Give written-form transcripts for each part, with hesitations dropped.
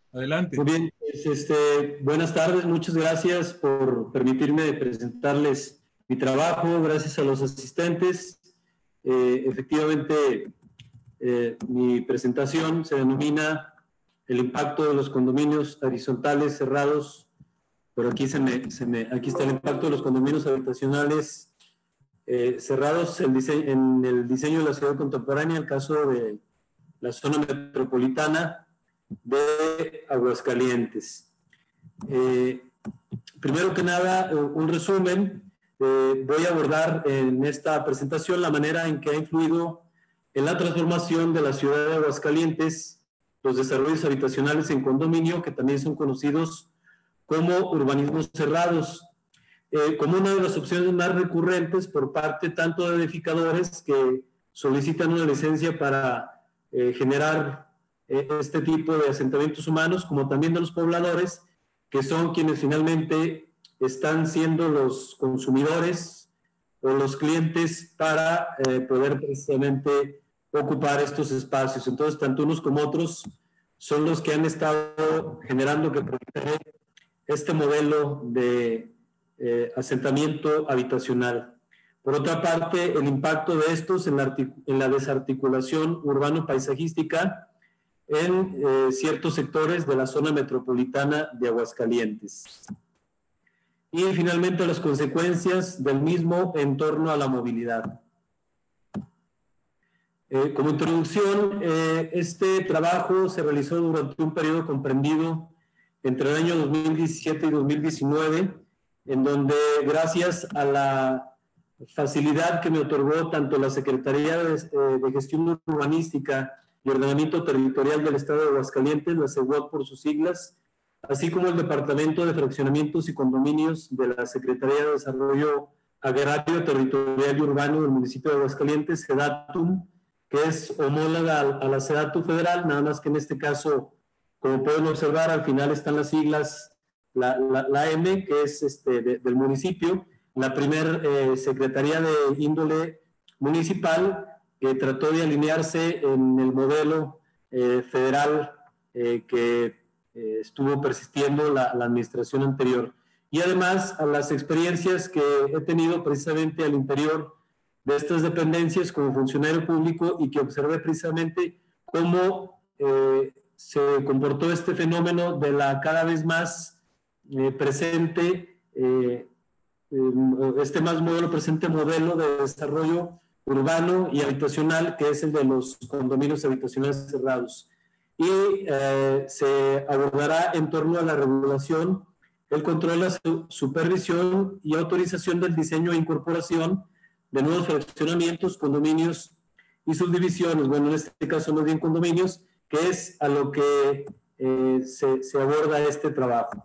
Adelante. Muy bien, pues, buenas tardes, muchas gracias por permitirme presentarles mi trabajo, gracias a los asistentes. Efectivamente, mi presentación se denomina el impacto de los condominios horizontales cerrados. Por aquí aquí está el impacto de los condominios habitacionales cerrados en el diseño de la ciudad contemporánea, el caso de la zona metropolitana de Aguascalientes. Primero que nada, un resumen. Voy a abordar en esta presentación la manera en que ha influido en la transformación de la ciudad de Aguascalientes los desarrollos habitacionales en condominio, que también son conocidos como urbanismos cerrados, como una de las opciones más recurrentes por parte tanto de edificadores que solicitan una licencia para generar este tipo de asentamientos humanos, como también de los pobladores, que son quienes finalmente están siendo los consumidores o los clientes para poder precisamente ocupar estos espacios. Entonces, tanto unos como otros son los que han estado generando que este modelo de asentamiento habitacional. Por otra parte, el impacto de estos en la desarticulación urbano-paisajística en ciertos sectores de la zona metropolitana de Aguascalientes. Y finalmente las consecuencias del mismo en torno a la movilidad. Como introducción, este trabajo se realizó durante un periodo comprendido entre el año 2017 y 2019, en donde gracias a la facilidad que me otorgó tanto la Secretaría de Gestión Urbanística y Ordenamiento Territorial del Estado de Aguascalientes, la CEUAC por sus siglas, así como el Departamento de Fraccionamientos y Condominios de la Secretaría de Desarrollo Agrario, Territorial y Urbano del municipio de Aguascalientes, SEDATUM, que es homóloga a la SEDATU federal, nada más que en este caso, como pueden observar, al final están las siglas, la M, que es del municipio, la primer Secretaría de Índole Municipal, que trató de alinearse en el modelo federal que estuvo persistiendo la administración anterior. Y además a las experiencias que he tenido precisamente al interior de estas dependencias como funcionario público y que observé precisamente cómo se comportó este fenómeno de la cada vez más presente, este más presente modelo de desarrollo urbano y habitacional, que es el de los condominios habitacionales cerrados. Y se abordará en torno a la regulación, el control, la supervisión y autorización del diseño e incorporación de nuevos fraccionamientos, condominios y subdivisiones. Bueno, en este caso más bien condominios, que es a lo que se aborda este trabajo.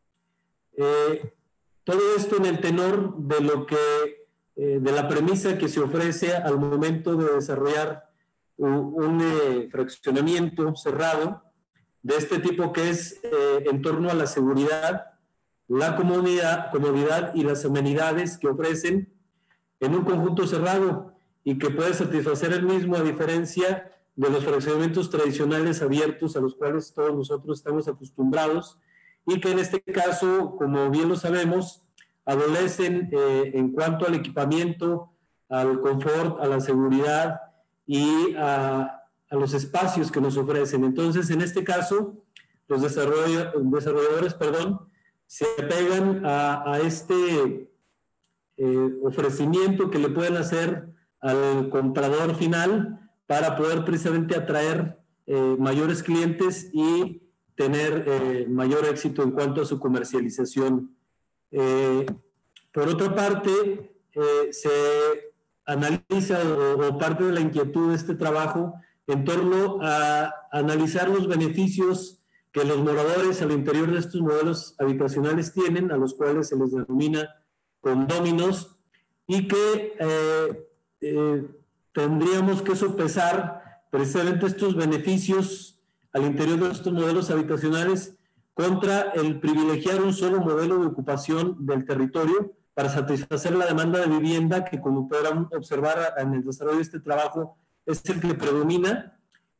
Todo esto en el tenor de lo que, de la premisa que se ofrece al momento de desarrollar un fraccionamiento cerrado de este tipo, que es en torno a la seguridad, la comodidad y las amenidades que ofrecen en un conjunto cerrado y que puede satisfacer el mismo, a diferencia de los fraccionamientos tradicionales abiertos a los cuales todos nosotros estamos acostumbrados y que en este caso, como bien lo sabemos, adolecen en cuanto al equipamiento, al confort, a la seguridad y a los espacios que nos ofrecen. Entonces, en este caso, los desarrolladores, se apegan a este ofrecimiento que le pueden hacer al comprador final para poder precisamente atraer mayores clientes y tener mayor éxito en cuanto a su comercialización. Por otra parte, se analiza o parte de la inquietud de este trabajo en torno a analizar los beneficios que los moradores al interior de estos modelos habitacionales tienen, a los cuales se les denomina condóminos, y que tendríamos que sopesar precisamente estos beneficios al interior de estos modelos habitacionales contra el privilegiar un solo modelo de ocupación del territorio para satisfacer la demanda de vivienda que, como podrán observar en el desarrollo de este trabajo, es el que predomina,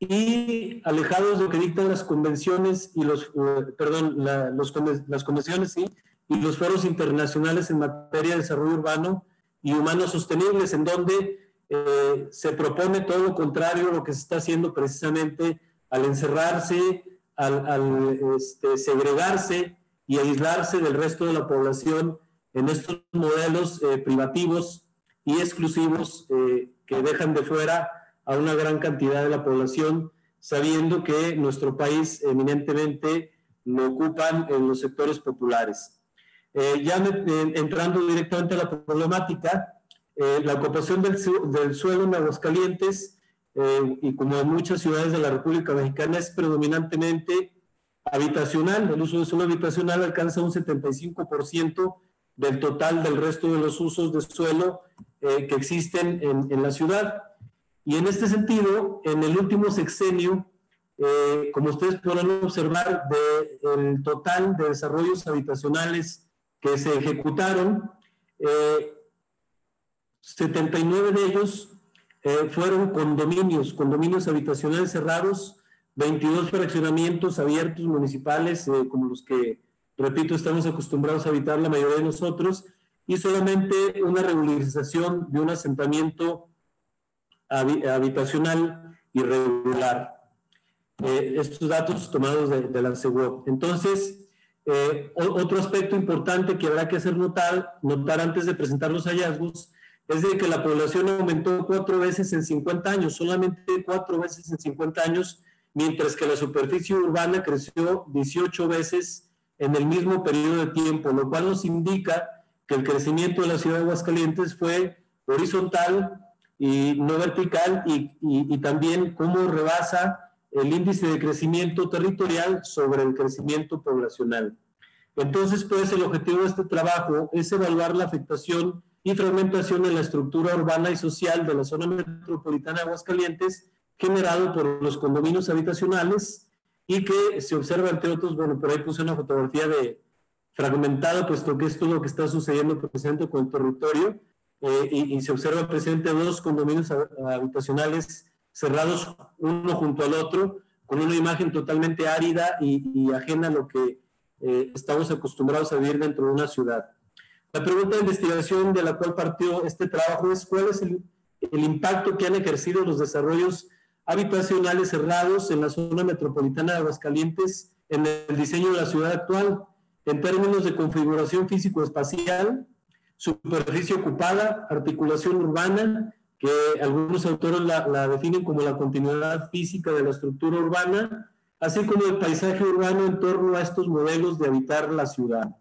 y alejados de lo que dictan las convenciones y las convenciones, sí, y los foros internacionales en materia de desarrollo urbano y humanos sostenibles, en donde se propone todo lo contrario a lo que se está haciendo precisamente al encerrarse, al segregarse y aislarse del resto de la población en estos modelos privativos y exclusivos que dejan de fuera a una gran cantidad de la población, sabiendo que nuestro país eminentemente lo ocupan en los sectores populares. Entrando directamente a la problemática, la ocupación del suelo en Aguascalientes, y como en muchas ciudades de la República Mexicana, es predominantemente habitacional. El uso de suelo habitacional alcanza un 75% del total del resto de los usos de suelo que existen en la ciudad. Y en este sentido, en el último sexenio, como ustedes podrán observar, del total de desarrollos habitacionales que se ejecutaron, 79 de ellos fueron condominios habitacionales cerrados, 22 fraccionamientos abiertos municipales, como los que, repito, estamos acostumbrados a habitar la mayoría de nosotros, y solamente una regularización de un asentamiento habitacional irregular. Estos datos tomados de la CEGOP. Entonces, otro aspecto importante que habrá que hacer notar antes de presentar los hallazgos es de que la población aumentó 4 veces en 50 años, solamente 4 veces en 50 años, mientras que la superficie urbana creció 18 veces en el mismo periodo de tiempo, lo cual nos indica que el crecimiento de la ciudad de Aguascalientes fue horizontal y no vertical, y también cómo rebasa el índice de crecimiento territorial sobre el crecimiento poblacional. Entonces, pues, el objetivo de este trabajo es evaluar la afectación y fragmentación en la estructura urbana y social de la zona metropolitana de Aguascalientes, generado por los condominios habitacionales, y que se observa, entre otros, bueno, por ahí puse una fotografía fragmentada, puesto que esto es lo que está sucediendo precisamente con el territorio, y se observa presente 2 condominios habitacionales cerrados uno junto al otro, con una imagen totalmente árida y ajena a lo que estamos acostumbrados a vivir dentro de una ciudad. La pregunta de investigación de la cual partió este trabajo es: ¿cuál es el impacto que han ejercido los desarrollos habitacionales cerrados en la zona metropolitana de Aguascalientes en el diseño de la ciudad actual, en términos de configuración físico-espacial, superficie ocupada, articulación urbana, que algunos autores la definen como la continuidad física de la estructura urbana, así como el paisaje urbano en torno a estos modelos de habitar la ciudad?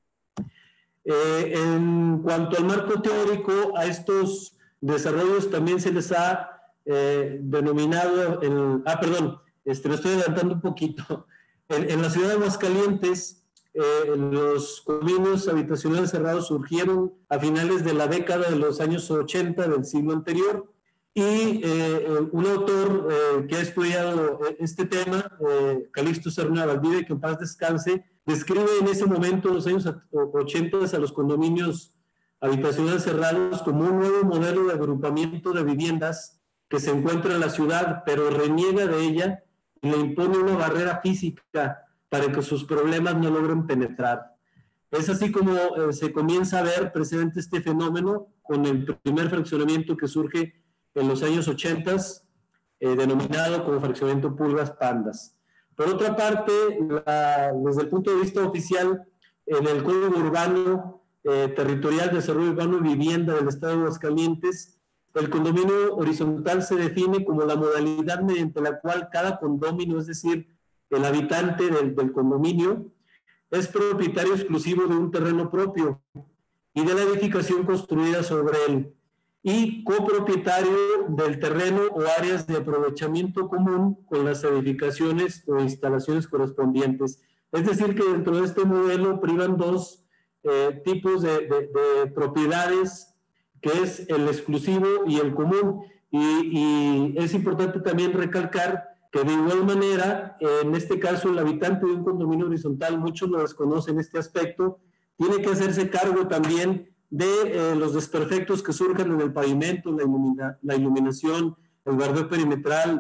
En cuanto al marco teórico, a estos desarrollos también se les ha denominado, me estoy adelantando un poquito. En la ciudad de Aguascalientes, los condominios habitacionales cerrados surgieron a finales de la década de los años 80 del siglo anterior, y un autor que ha estudiado este tema, Calixto Serna Valdivia, que en paz descanse, describe en ese momento, en los años 80, a los condominios habitacionales cerrados como un nuevo modelo de agrupamiento de viviendas que se encuentra en la ciudad, pero reniega de ella y le impone una barrera física para que sus problemas no logren penetrar. Es así como se comienza a ver presente este fenómeno con el primer fraccionamiento que surge en los años 80, denominado como fraccionamiento Pulgas Pandas. Por otra parte, desde el punto de vista oficial, en el Código Urbano Territorial de Desarrollo Urbano y Vivienda del Estado de Aguascalientes, el condominio horizontal se define como la modalidad mediante la cual cada condominio, es decir, el habitante del condominio, es propietario exclusivo de un terreno propio y de la edificación construida sobre él, y copropietario del terreno o áreas de aprovechamiento común con las edificaciones o instalaciones correspondientes. Es decir, que dentro de este modelo privan 2 tipos de propiedades, que es el exclusivo y el común. Y es importante también recalcar que de igual manera, en este caso, el habitante de un condominio horizontal, muchos lo desconocen este aspecto, tiene que hacerse cargo también de los desperfectos que surjan en el pavimento, la iluminación, el bardeo perimetral,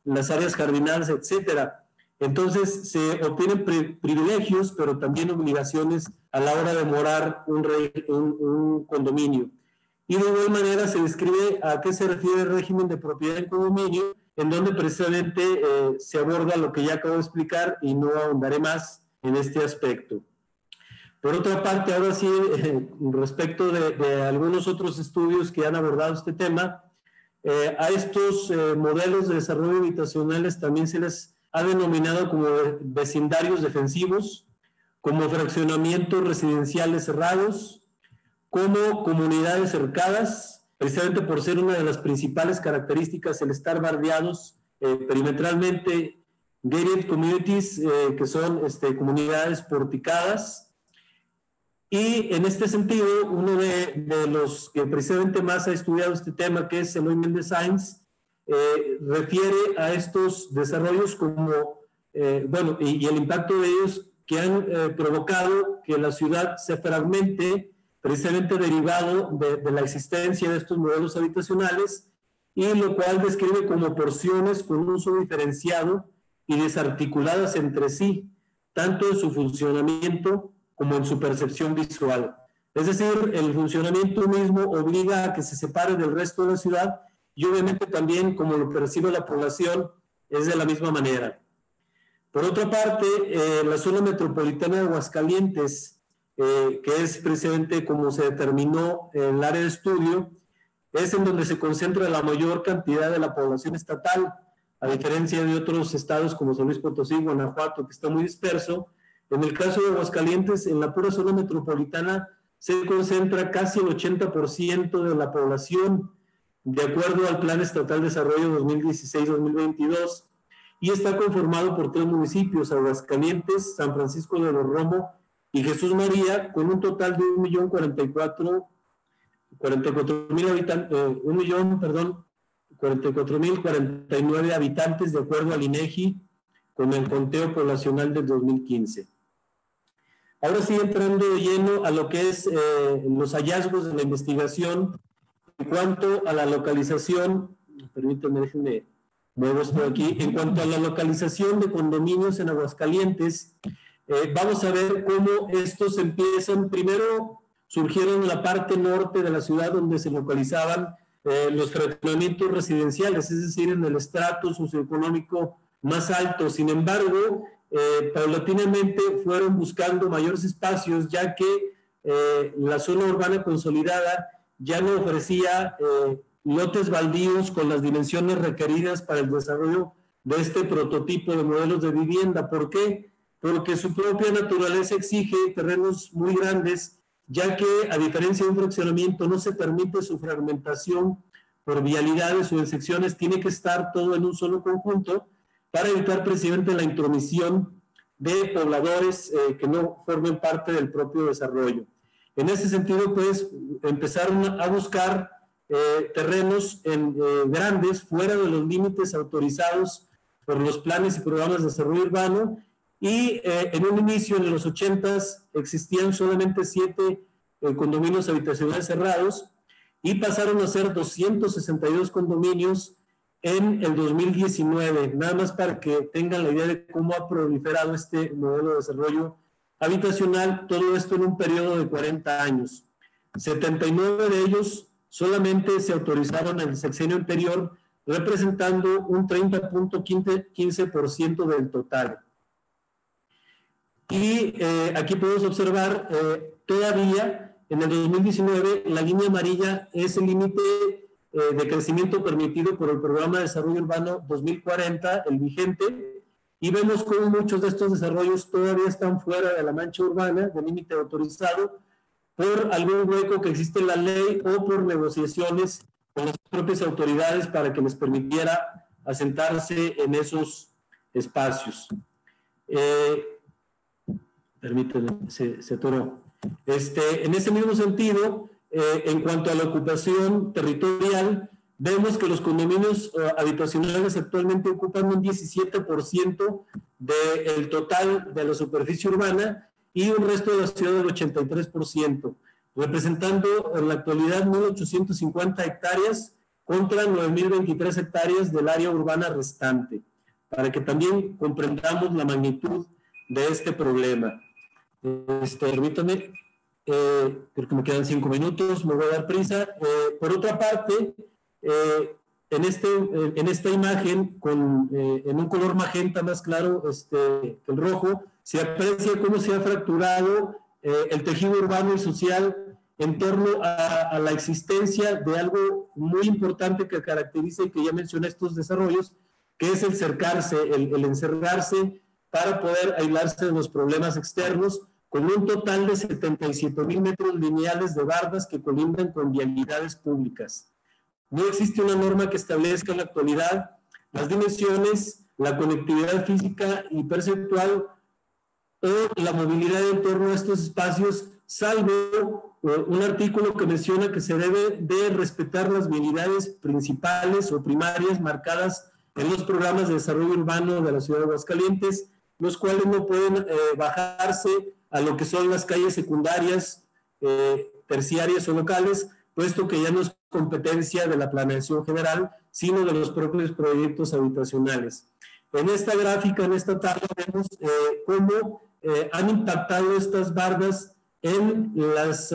las áreas jardinales, etcétera. Entonces se obtienen privilegios, pero también obligaciones a la hora de morar un condominio. Y de igual manera se describe a qué se refiere el régimen de propiedad en condominio, en donde precisamente se aborda lo que ya acabo de explicar y no ahondaré más en este aspecto. Por otra parte, ahora sí, respecto de algunos otros estudios que han abordado este tema, a estos modelos de desarrollo habitacionales también se les ha denominado como vecindarios defensivos, como fraccionamientos residenciales cerrados, como comunidades cercadas, precisamente por ser una de las principales características el estar bardeados perimetralmente, gated communities, que son comunidades porticadas. Y en este sentido, uno de los que precisamente más ha estudiado este tema, que es Eloy Méndez Sainz, refiere a estos desarrollos como, bueno, y el impacto de ellos que han provocado que la ciudad se fragmente, precisamente derivado de la existencia de estos modelos habitacionales, y lo cual describe como porciones con un uso diferenciado y desarticuladas entre sí, tanto en su funcionamiento como en su percepción visual. Es decir, el funcionamiento mismo obliga a que se separe del resto de la ciudad y obviamente también como lo percibe la población es de la misma manera. Por otra parte, la zona metropolitana de Aguascalientes, que es precisamente como se determinó en el área de estudio, es en donde se concentra la mayor cantidad de la población estatal, a diferencia de otros estados como San Luis Potosí, Guanajuato, que está muy disperso. En el caso de Aguascalientes, en la pura zona metropolitana se concentra casi el 80% de la población, de acuerdo al Plan Estatal de Desarrollo 2016-2022, y está conformado por 3 municipios, Aguascalientes, San Francisco de los Romo y Jesús María, con un total de 44.049 habitantes, de acuerdo al INEGI, con el conteo poblacional del 2015. Ahora sí, entrando de lleno a lo que es los hallazgos de la investigación en cuanto a la localización, permítanme, déjenme mover esto aquí, en cuanto a la localización de condominios en Aguascalientes, vamos a ver cómo estos empiezan. Primero surgieron en la parte norte de la ciudad, donde se localizaban los fraccionamientos residenciales, es decir, en el estrato socioeconómico más alto. Sin embargo, paulatinamente fueron buscando mayores espacios, ya que la zona urbana consolidada ya no ofrecía lotes baldíos con las dimensiones requeridas para el desarrollo de este prototipo de modelos de vivienda. ¿Por qué? Porque su propia naturaleza exige terrenos muy grandes, ya que a diferencia de un fraccionamiento no se permite su fragmentación por vialidades o en secciones, tiene que estar todo en un solo conjunto para evitar precisamente la intromisión de pobladores que no formen parte del propio desarrollo. En ese sentido, pues, empezaron a buscar terrenos grandes, fuera de los límites autorizados por los planes y programas de desarrollo urbano, y en un inicio, en los 80s, existían solamente 7 condominios habitacionales cerrados, y pasaron a ser 262 condominios en el 2019, nada más para que tengan la idea de cómo ha proliferado este modelo de desarrollo habitacional, todo esto en un periodo de 40 años. 79 de ellos solamente se autorizaron en el sexenio anterior, representando un 30.15% del total. Y aquí podemos observar todavía en el 2019 la línea amarilla es el límite de crecimiento permitido por el Programa de Desarrollo Urbano 2040, el vigente, y vemos cómo muchos de estos desarrollos todavía están fuera de la mancha urbana, del límite autorizado, por algún hueco que existe en la ley o por negociaciones con las propias autoridades para que les permitiera asentarse en esos espacios. Permítanme, se atoró. En ese mismo sentido, en cuanto a la ocupación territorial, vemos que los condominios habitacionales actualmente ocupan un 17% del total de la superficie urbana y un resto de la ciudad del 83%, representando en la actualidad 1.850 hectáreas contra 9.023 hectáreas del área urbana restante, para que también comprendamos la magnitud de este problema. Permítame, creo que me quedan 5 minutos, me voy a dar prisa. Por otra parte, en esta imagen, en un color magenta más claro que el rojo, se aprecia cómo se ha fracturado el tejido urbano y social en torno a la existencia de algo muy importante que caracteriza y que ya mencioné estos desarrollos, que es el cercarse, el encerrarse para poder aislarse de los problemas externos, con un total de 77,000 metros lineales de bardas que colindan con vialidades públicas. No existe una norma que establezca en la actualidad las dimensiones, la conectividad física y perceptual o la movilidad en torno a estos espacios, salvo un artículo que menciona que se debe de respetar las vialidades principales o primarias marcadas en los programas de desarrollo urbano de la ciudad de Aguascalientes, los cuales no pueden bajarse a lo que son las calles secundarias, terciarias o locales, puesto que ya no es competencia de la planeación general, sino de los propios proyectos habitacionales. En esta gráfica, en esta tabla, vemos cómo han impactado estas bardas en las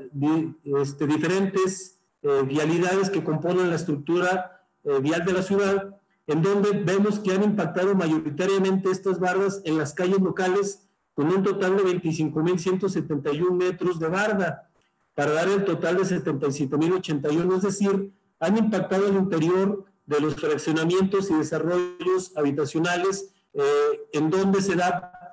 diferentes vialidades que componen la estructura vial de la ciudad, en donde vemos que han impactado mayoritariamente estas bardas en las calles locales, con un total de 25,171 metros de barda, para dar el total de 77,081, es decir, han impactado el interior de los fraccionamientos y desarrollos habitacionales, en donde se da,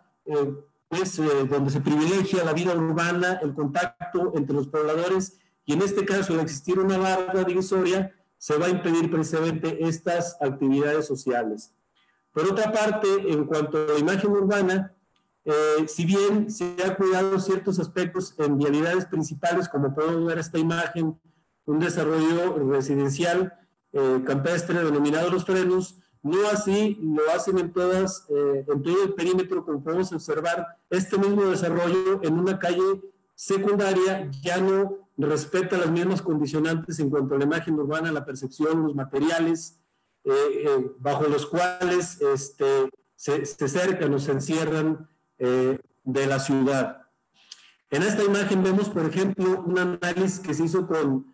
donde se privilegia la vida urbana, el contacto entre los pobladores, y en este caso, al existir una barda divisoria, se va a impedir precisamente estas actividades sociales. Por otra parte, en cuanto a la imagen urbana, si bien se ha cuidado ciertos aspectos en vialidades principales, como podemos ver esta imagen, un desarrollo residencial campestre denominado Los Frenos, no así lo hacen en todo el perímetro, como podemos observar. Este mismo desarrollo en una calle secundaria ya no respeta las mismas condicionantes en cuanto a la imagen urbana, la percepción, los materiales bajo los cuales se cercan o se encierran de la ciudad. En esta imagen vemos, por ejemplo, un análisis que se hizo con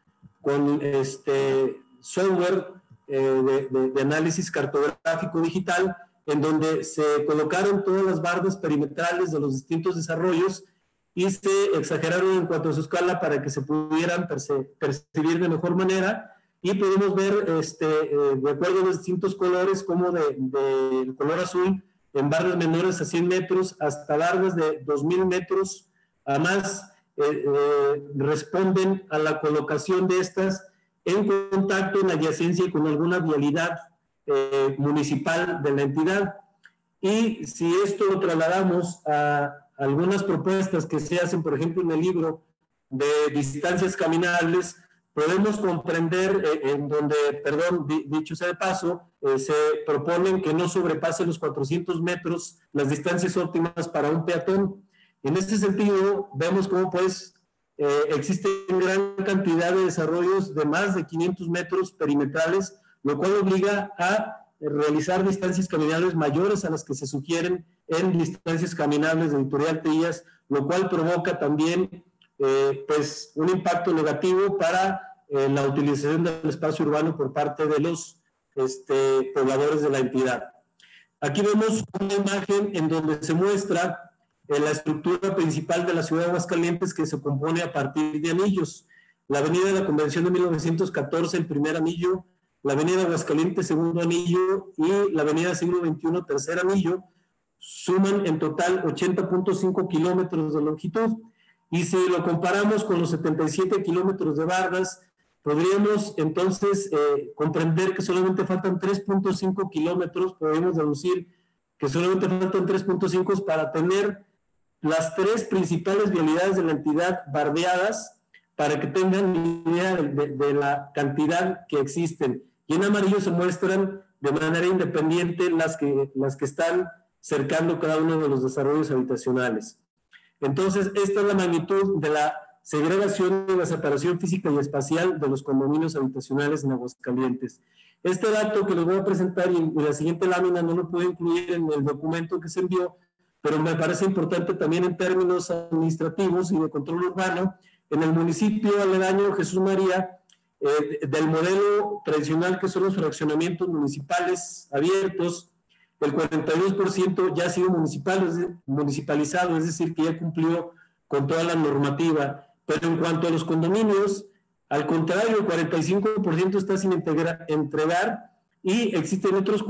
software de análisis cartográfico digital, en donde se colocaron todas las bardas perimetrales de los distintos desarrollos y se exageraron en cuanto a su escala para que se pudieran percibir de mejor manera, y podemos ver, de acuerdo a los distintos colores, como del color azul, en bardas menores a 100 metros hasta bardas de 2,000 metros a más, responden a la colocación de estas en contacto, en adyacencia con alguna vialidad municipal de la entidad. Y si esto lo trasladamos a algunas propuestas que se hacen, por ejemplo, en el libro de distancias caminables, podemos comprender en donde, perdón, dicho sea de paso, se proponen que no sobrepase los 400 metros las distancias óptimas para un peatón. En este sentido, vemos cómo pues existe gran cantidad de desarrollos de más de 500 metros perimetrales, lo cual obliga a realizar distancias caminables mayores a las que se sugieren en distancias caminables de Editorial Trillas, lo cual provoca también pues un impacto negativo para la utilización del espacio urbano por parte de los pobladores de la entidad. Aquí vemos una imagen en donde se muestra la estructura principal de la ciudad de Aguascalientes, que se compone a partir de anillos. La avenida de la Convención de 1914, el primer anillo, la avenida Aguascalientes, segundo anillo, y la avenida Siglo XXI, tercer anillo, suman en total 80,5 kilómetros de longitud. Y si lo comparamos con los 77 kilómetros de bardas, podríamos entonces comprender que solamente faltan 3,5 kilómetros, podemos deducir que solamente faltan 3,5 para tener las tres principales vialidades de la entidad bardeadas, para que tengan idea de la cantidad que existen. Y en amarillo se muestran de manera independiente las que están cercando cada uno de los desarrollos habitacionales. Entonces, esta es la magnitud de la segregación y la separación física y espacial de los condominios habitacionales en Aguascalientes. Este dato que les voy a presentar y en la siguiente lámina no lo puedo incluir en el documento que se envió, pero me parece importante también en términos administrativos y de control urbano. En el municipio aledaño Jesús María, del modelo tradicional que son los fraccionamientos municipales abiertos, el 42% ya ha sido municipalizado, es decir, que ya cumplió con toda la normativa. Pero en cuanto a los condominios, al contrario, el 45% está sin entregar y existen otros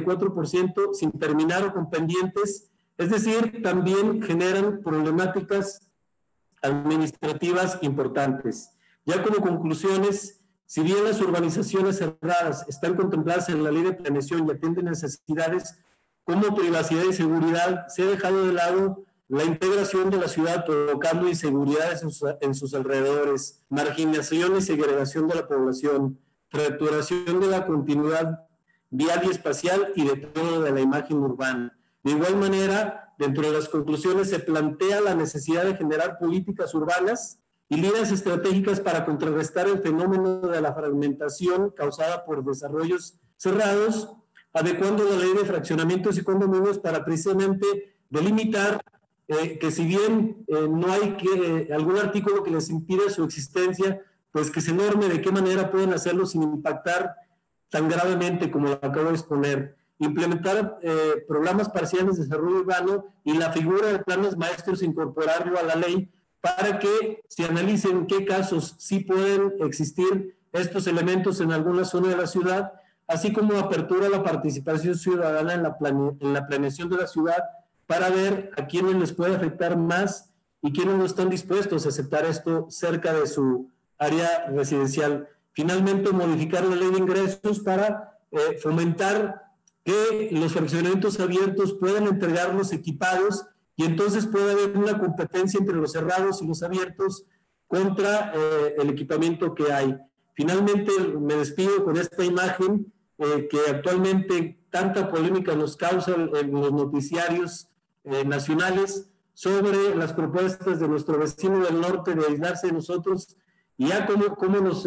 44% sin terminar o con pendientes. Es decir, también generan problemáticas administrativas importantes. Ya como conclusiones, si bien las urbanizaciones cerradas están contempladas en la Ley de Planeación y atienden necesidades como privacidad y seguridad, se ha dejado de lado la integración de la ciudad, provocando inseguridades en sus alrededores, marginación y segregación de la población, fracturación de la continuidad vial y espacial y de todo de la imagen urbana. De igual manera, dentro de las conclusiones se plantea la necesidad de generar políticas urbanas y líneas estratégicas para contrarrestar el fenómeno de la fragmentación causada por desarrollos cerrados, adecuando la ley de fraccionamientos y condominios para precisamente delimitar que si bien no hay algún artículo que les impida su existencia, pues que se norme de qué manera pueden hacerlo sin impactar tan gravemente como lo acabo de exponer. Implementar programas parciales de desarrollo urbano y la figura de planes maestros, incorporarlo a la ley para que se analicen en qué casos sí pueden existir estos elementos en alguna zona de la ciudad, así como apertura a la participación ciudadana en la planeación de la ciudad para ver a quiénes les puede afectar más y quiénes no están dispuestos a aceptar esto cerca de su área residencial. Finalmente, modificar la ley de ingresos para fomentar que los fraccionamientos abiertos puedan entregarlos equipados y entonces puede haber una competencia entre los cerrados y los abiertos contra el equipamiento que hay. Finalmente, me despido con esta imagen que actualmente tanta polémica nos causa en los noticiarios nacionales sobre las propuestas de nuestro vecino del norte de aislarse de nosotros, y ya cómo nos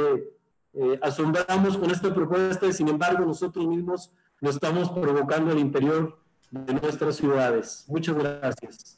asombramos con esta propuesta y sin embargo nosotros mismos lo estamos provocando al interior de nuestras ciudades. Muchas gracias.